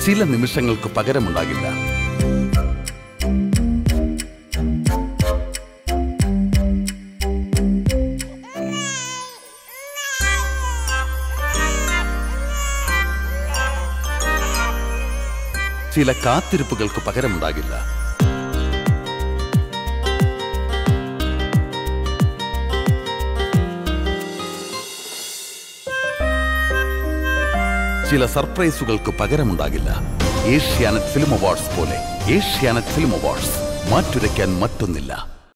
ചില നിമിഷങ്ങൾക്ക് പകരമുണ്ടാകില്ല. ചില കാത്തിരിപ്പുകൾക്ക് പകരമുണ്ടാകില്ല. ചില സർപ്രൈസുകൾക്ക് പകരമുണ്ടാകില്ല. ഏഷ്യാനെറ്റ് ഫിലിം അവാർഡ്സ് പോലെ ഏഷ്യാനെറ്റ് ഫിലിം അവാർഡ്സ് മാറ്റുരയ്ക്കാൻ മറ്റൊന്നില്ല.